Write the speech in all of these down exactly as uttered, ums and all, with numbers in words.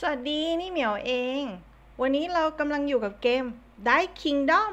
สวัสดีนี่เหมียวเอง วันนี้เรากำลังอยู่กับเกม Dice Kingdom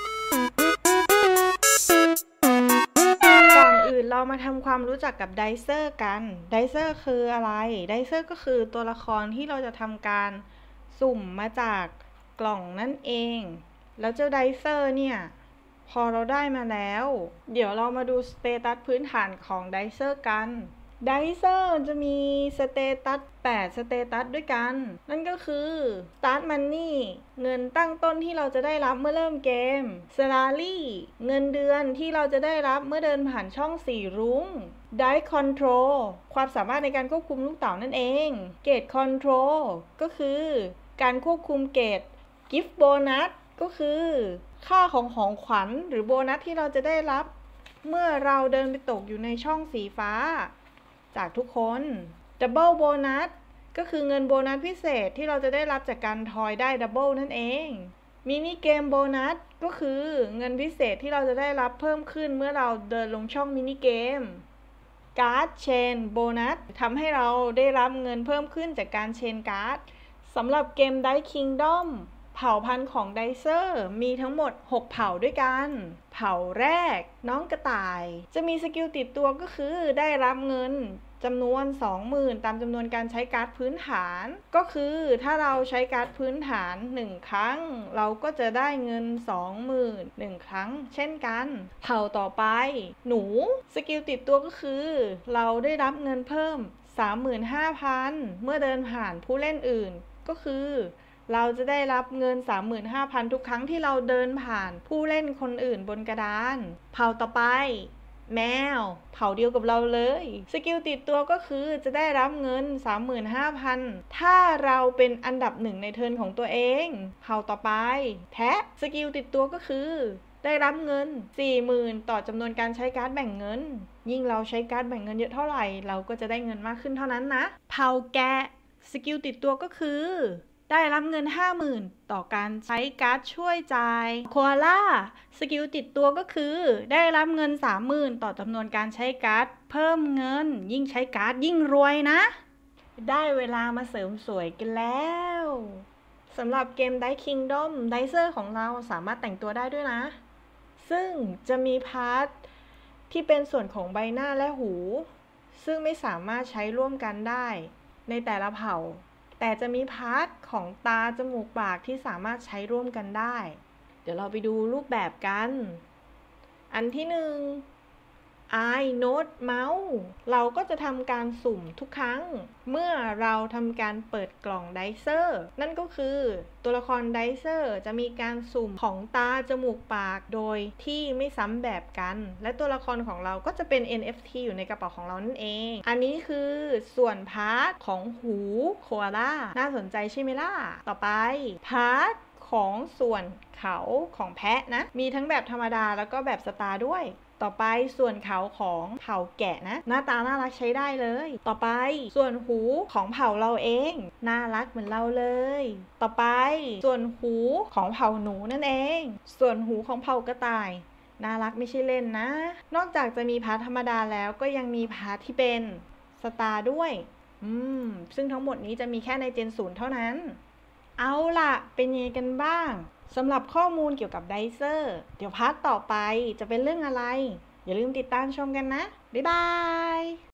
ก่อนอื่นเรามาทำความรู้จักกับไดเซอร์กันไดเซอร์คืออะไรไดเซอร์ก็คือตัวละครที่เราจะทำการสุ่มมาจากกล่องนั่นเอง แล้วเจ้าไดเซอร์เนี่ย พอเราได้มาแล้ว เดี๋ยวเรามาดูสเตตัสพื้นฐานของไดเซอร์กันไดเซอร์จะมีสเตตัสแปดสเตตัสด้วยกัน นั่นก็คือ Start Money เงินตั้งต้นที่เราจะได้รับเมื่อเริ่มเกม Salary เงินเดือนที่เราจะได้รับเมื่อเดินผ่านช่องสี่รุ้ง Dice Control ความสามารถในการควบคุมลูกเต๋านั่นเอง Gate Control ก็คือการควบคุมเกต Gift Bonus ก็คือค่าของของขวัญหรือโบนัสที่เราจะได้รับเมื่อเราเดินไปตกอยู่ในช่องสีฟ้าจากทุกคน Double Bonus ก็คือเงินโบนัสพิเศษที่เราจะได้รับจากการทอยได้ Double นั่นเองมินิเกมโบนัสก็คือเงินพิเศษที่เราจะได้รับเพิ่มขึ้นเมื่อเราเดินลงช่องมินิเกมการ์ดเชนโบนัสทำให้เราได้รับเงินเพิ่มขึ้นจากการเชนการ์ดสำหรับเกม Dice Kingdom เผ่าพันธุ์ของไดเซอร์มีทั้งหมดหกเผ่าด้วยกันเผ่าแรกน้องกระต่ายจะมีสกิลติดตัวก็คือได้รับเงินจำนวน สองหมื่น ตามจำนวนการใช้การ์ดพื้นฐานก็คือถ้าเราใช้การ์ดพื้นฐานหนึ่งครั้งเราก็จะได้เงิน สองหมื่น หนึ่งครั้งเช่นกันเผ่าต่อไปหนูสกิลติดตัวก็คือเราได้รับเงินเพิ่ม สามหมื่นห้าพัน เมื่อเดินผ่านผู้เล่นอื่นก็คือเราจะได้รับเงิน สามหมื่นห้าพัน ทุกครั้งที่เราเดินผ่านผู้เล่นคนอื่นบนกระดานเผ่าต่อไปแมวเผ่าเดียวกับเราเลยสกิลติดตัวก็คือจะได้รับเงิน สามหมื่นห้าพัน ถ้าเราเป็นอันดับหนึ่งในเทิร์นของตัวเองเผ่าต่อไปแพะสกิลติดตัวก็คือได้รับเงิน สี่หมื่น ต่อจำนวนการใช้การ์ดแบ่งเงินยิ่งเราใช้การ์ดแบ่งเงินเยอะเท่าไหร่เราก็จะได้เงินมากขึ้นเท่านั้นนะเผ่าแกะสกิลติดตัวก็คือได้รับเงิน ห้าหมื่น ต่อการใช้การ์ดช่วยจ่ายโคอาล่าสกิลติดตัวก็คือได้รับเงิน สามหมื่น ต่อจำนวนการใช้การ์ดเพิ่มเงินยิ่งใช้การ์ดยิ่งรวยนะได้เวลามาเสริมสวยกันแล้วสำหรับเกม Dice Kingdom ไดเซอร์ของเราสามารถแต่งตัวได้ด้วยนะซึ่งจะมีพาร์ทที่เป็นส่วนของใบหน้าและหูซึ่งไม่สามารถใช้ร่วมกันได้ในแต่ละเผ่าแต่จะมีพาร์ทของตาจมูกปากที่สามารถใช้ร่วมกันได้เดี๋ยวเราไปดูรูปแบบกันอันที่หนึ่ง Eye Note Mouse เราก็จะทำการสุ่มทุกครั้งเมื่อเราทำการเปิดกล่องไดเซอร์นั่นก็คือตัวละครไดเซอร์จะมีการสุ่มของตาจมูกปากโดยที่ไม่ซ้ำแบบกันและตัวละครของเราก็จะเป็น เอ็น เอฟ ที อยู่ในกระเป๋าของเรานั่นเองอันนี้คือส่วนพาร์ทของหูโคอาล่าน่าสนใจใช่ไหมล่ะต่อไปพาร์ทของส่วนเขาของแพะนะมีทั้งแบบธรรมดาแล้วก็แบบสตาร์ด้วยต่อไปส่วนเขาของเผ่าแกะนะหน้าตาน่ารักใช้ได้เลยต่อไปส่วนหูของเผ่าเราเองน่ารักเหมือนเราเลยต่อไปส่วนหูของเผ่าหนูนั่นเองส่วนหูของเผ่ากระต่ายน่ารักไม่ใช่เล่นนะนอกจากจะมีพาร์ทธรรมดาแล้วก็ยังมีพาร์ทที่เป็นสตาร์ด้วยอืมซึ่งทั้งหมดนี้จะมีแค่ในเจนศูนย์เท่านั้นเอาล่ะเป็นยังไงกันบ้างสำหรับข้อมูลเกี่ยวกับไดเซอร์เดี๋ยวพาร์ทต่อไปจะเป็นเรื่องอะไรอย่าลืมติดตามชมกันนะบ๊ายบาย